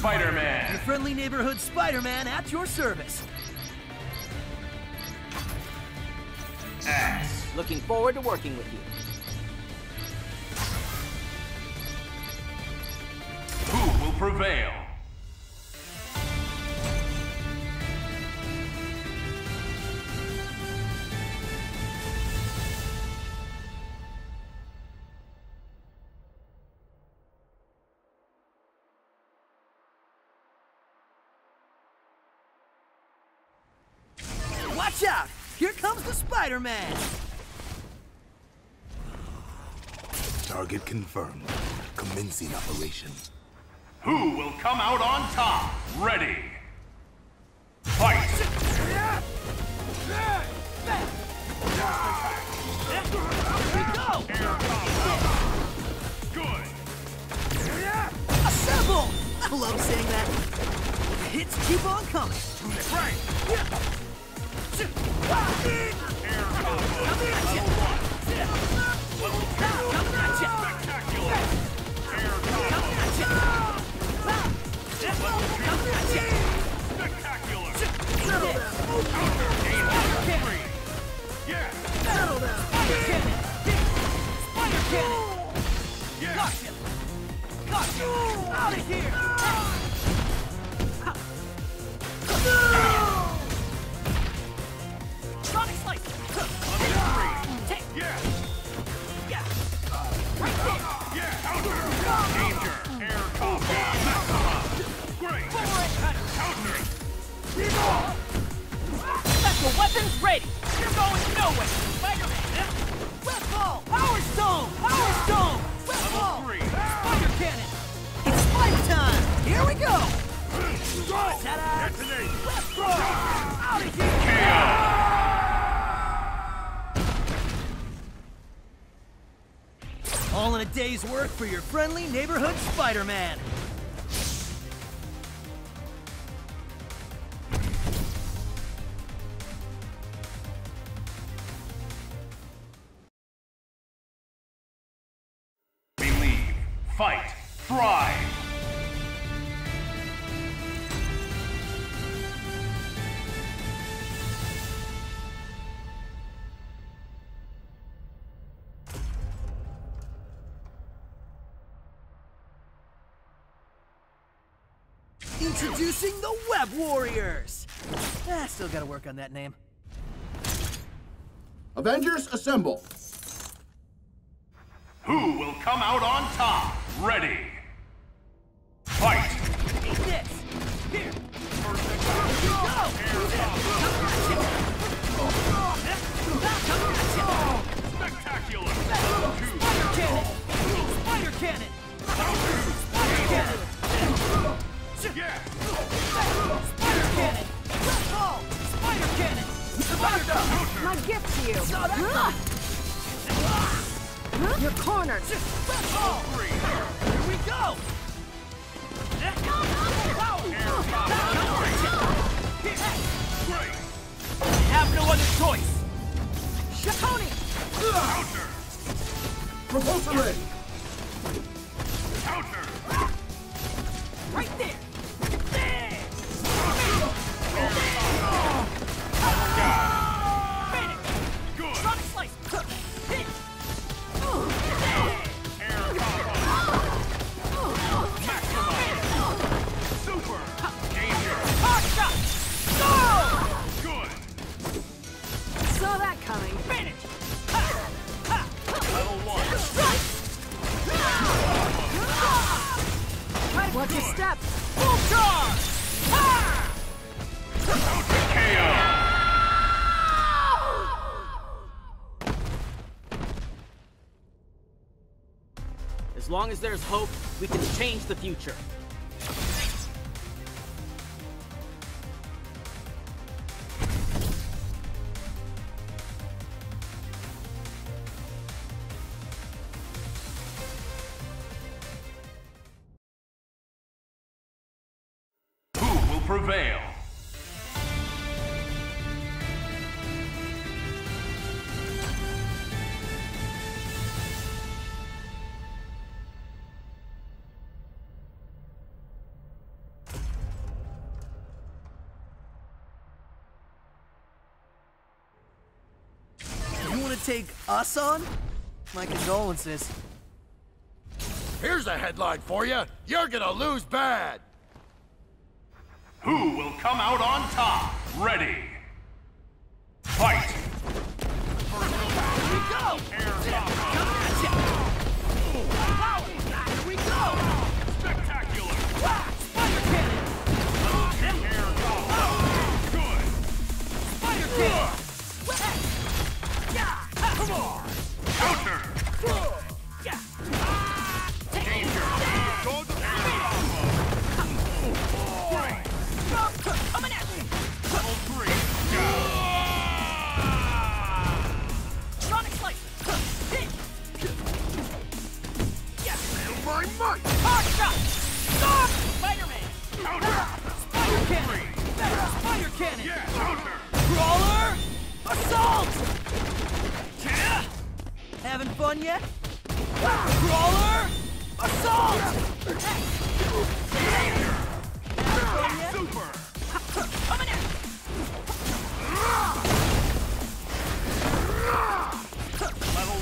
Spider-Man. Your friendly neighborhood Spider-Man at your service. X. Looking forward to working with you. Who will prevail? Watch out! Here comes the Spider-Man! Target confirmed. Commencing operation. Who will come out on top? Ready. Fight! Good! Assemble! I love saying that. The hits keep on coming. Right! Air combo! Coming at ya! Spectacular! Air combo! Coming at ya! Spectacular! Counter! Danger! Free! Yes! Settle down! Spider cannon! Spider cannon! Yes! Gotcha! Gotcha! Out of here! Sonic Slice! Take! Yes! Yeah! Right there! Yes! Counter! Danger! Air combo! Great! Counter! Special weapons ready! You're going nowhere! Spider-Man! Red Ball! Power Stone! Power Stone! Red Ball! Level 3! Spider Cannon! It's Spider time! Here we go! Ta-da! Detonate! Let's go! Out of here! KO! All in a day's work for your friendly neighborhood Spider-Man! Believe, fight, thrive! Introducing the Web Warriors! Still gotta work on that name. Avengers, assemble! Who will come out on top? Ready! Fight! Eat this! Here! Spectacular! Spider Cannon! Spider Cannon! Spider Cannon! Yes! Spider Cannon! Red Ball! Spider Cannon! Spider Dog! My gift to you. Saw that coming! You're cornered. Red Ball! Here we go! Great! Have no other choice! Shakoni. Counter! Propulsor ready! Counter! Right there! Good! Sonic Slice! Hit! Air combo! Maximum! Super! Danger! Hard shot! Go! Good! Saw that coming. Finish! Level 1! Watch your step. Full charge! KO! As long as there's hope, we can change the future. Who will prevail? take us on? My condolences. Here's a headline for you. You're gonna lose bad. Who will come out on top? Ready. Fight! Here we go! Air combo. Coming at ya! Power! Here we go! Spectacular! Spider cannon! Air combo. Good! Spider cannon! Yeah! Come on! Counter! Yeah! Danger! Good air combo. Great! Coming at me! Level 3. Sonic Slice! Hit! Yeah! Feel my might. Hard shot! Stop! Spider-Man! Counter! Spider cannon! Spider cannon! Yeah! Counter! Crawler! Assault! Yeah! Having fun yet? Crawler! Assault! Danger! Having fun yet? Super! Coming in! Level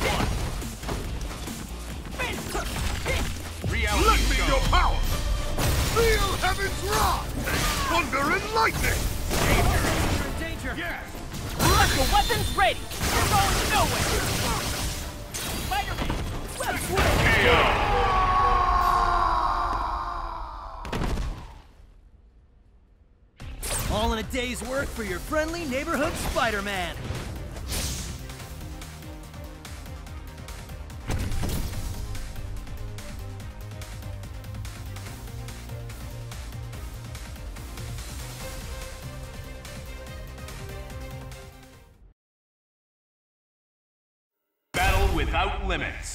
1. Reality Let me show. your power. Feel heaven's wrath. Thunder and lightning. Danger! Yes! Special weapons ready! You're going nowhere! Spider-Man! Web swing! KO! All in a day's work for your friendly neighborhood Spider-Man. Battle without limits.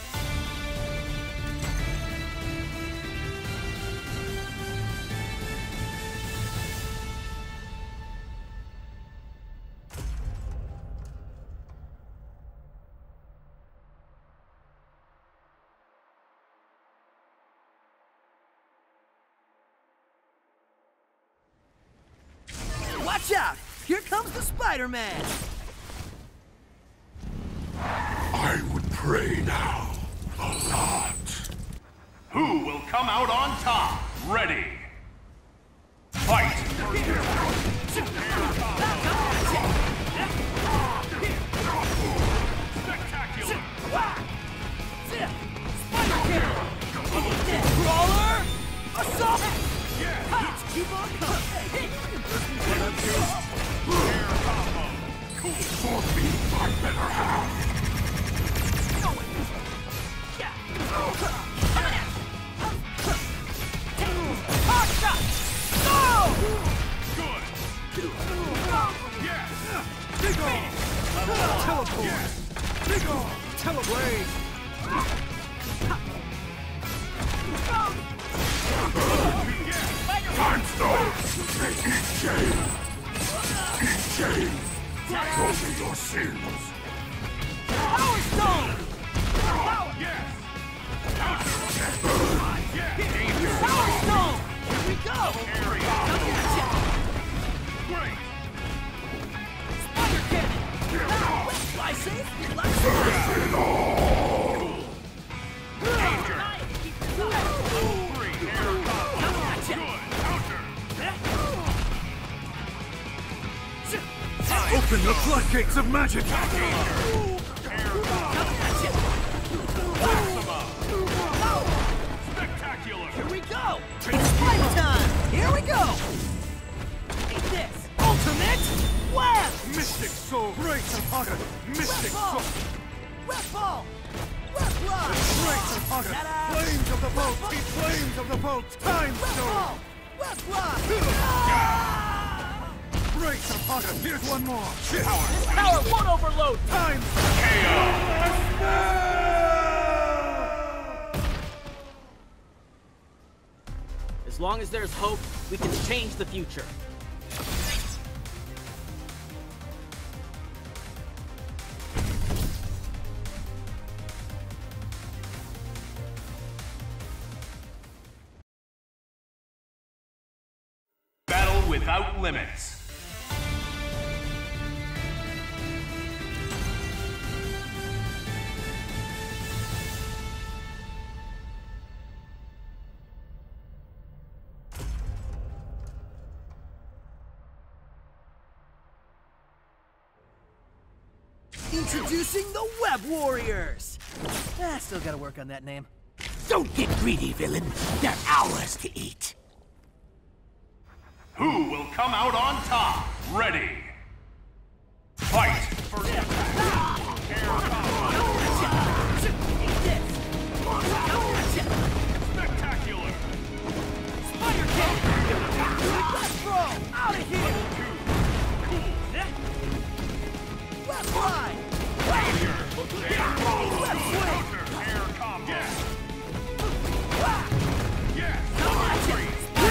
Watch out! Here comes the Spider-Man! I would pray now. A lot. Who will come out on top? Ready. Fight! Spectacular! Crawler! Assault! Keep on coming! Air combo! For me, my better half. Hard shot! Go! Good! Yes! Teleport! Yes! Teleblade! Time stone. Eat shame. Eat shame. Show me your sins. Power Stone! Yes! Yes! Danger! Power Stone! Here we go! Area! Great! Spider cannon! Fly safe! Danger! Level 3. Air combo! Good! Counter! Open the floodgates of magic. Air combo! Maxima! Spectacular! Here we go! Fight time! Here we go! Take this! Ultimate Web! Mystic soul. Grace of Haga. Mystic Web ball! soul. Web ball! Web block! Grace of Haga. Flames of the bolt. Flames of the bolt. Time Web stone. ball! Web block! Grace of Haga. Here's one more. Power won't overload! Time. As long as there's hope, we can change the future. Battle without limits. Introducing the Web Warriors! Still gotta work on that name. Don't get greedy, villain. They're ours to eat. Who will come out on top? Ready. Fight! First attack. Air combo. Spectacular! Spider kick! Let's throw! Out of here! Left fly! Danger! Air combo. Counter! Air combo. Yes! Three.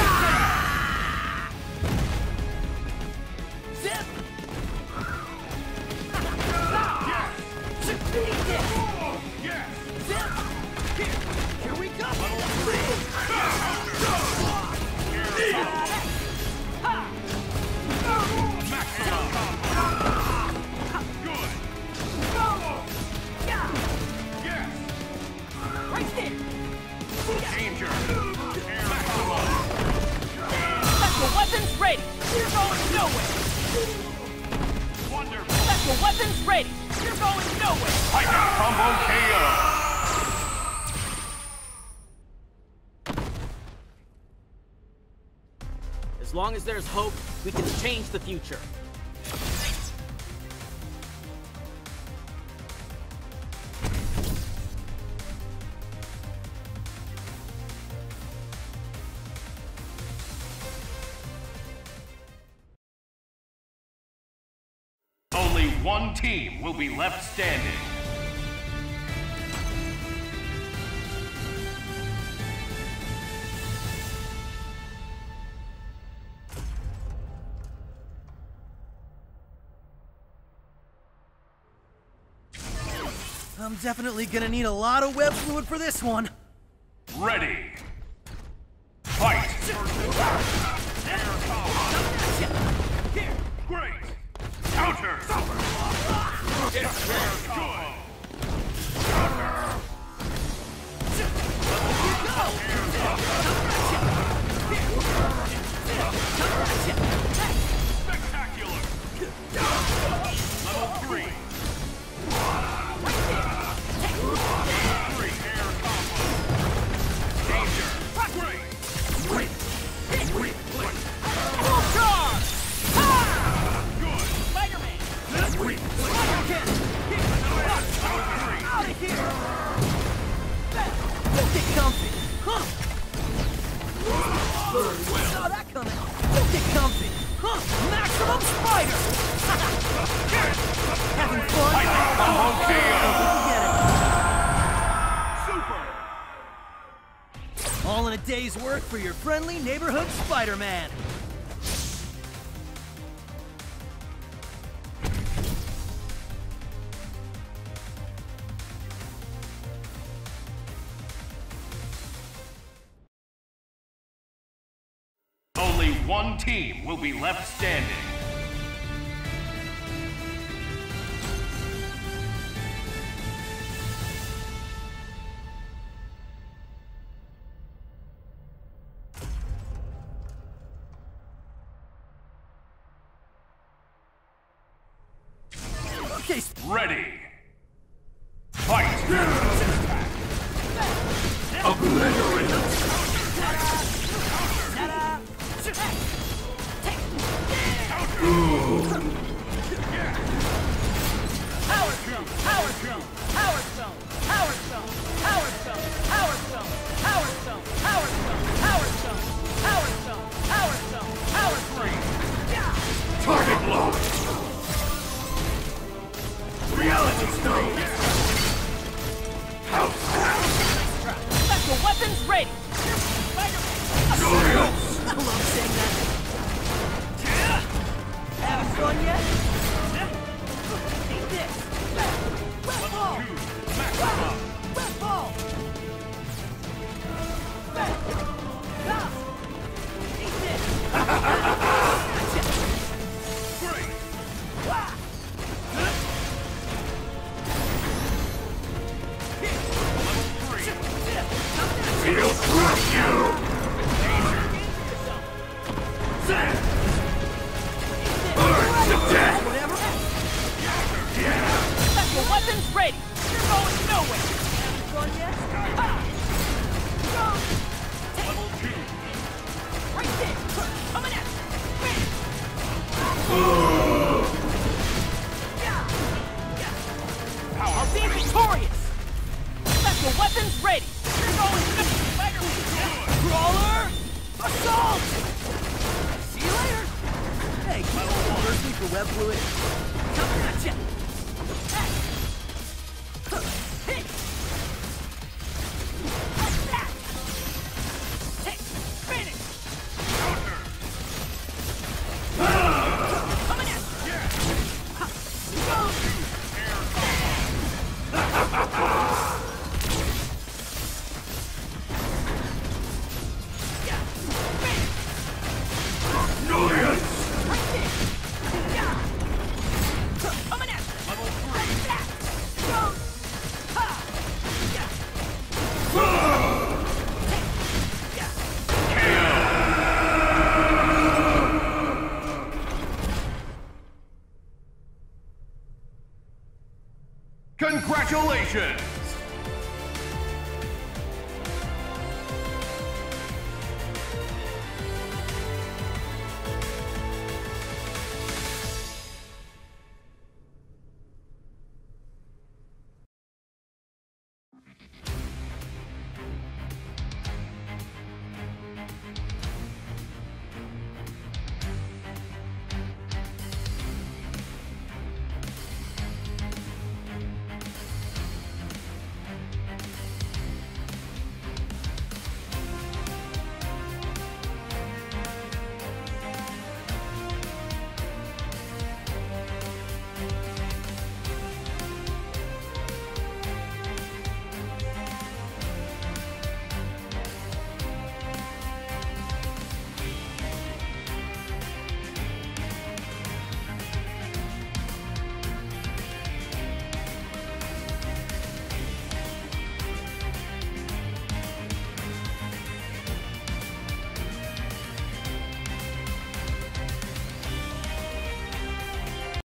Zip! Yes! Zip! Here we go! Maximum combo. Good. Yes. Right there! Danger. Air combo. Special weapons ready! You're going nowhere! Wonderful. Special weapons ready! You're going nowhere! Tiger combo KO. As long as there's hope, we can change the future. Only one team will be left standing. I'm definitely gonna need a lot of web fluid for this one. Ready. Fight. Air combo. Great. Counter. Air combo. Spectacular. Level 3. Air combo. Danger. Great. Full charge! Good. Spider-Man! Out of here! Don't get comfy! Huh? Saw that coming! Don't get comfy! Huh? Maximum Spider! Having fun? Tiger combo KO. Super! All in a day's work for your friendly neighborhood Spider-Man! Only one team will be left standing. Okay, Ready. Fight. Power Stone! Power Stone! Power Stone! Power Stone! Power Stone! Power Stone! Power Stone! Power Stone! Power Stone! Power Stone! Power Stone! Power Stone! Target locked. Reality stone. Special weapons ready! Spider-Man! Glorious. I love saying that. Having fun yet? Take this! Web ball! Web ball! Take this! Great. We'll crush you. Burn to death. Whatever. Yeah. ready! You're going to Spider Crawler! Assault! See you later! Hey, can you reverse me for web fluid? Coming at ya! Hit! Like that! Hit! Finish! Coming at ya! Congratulations!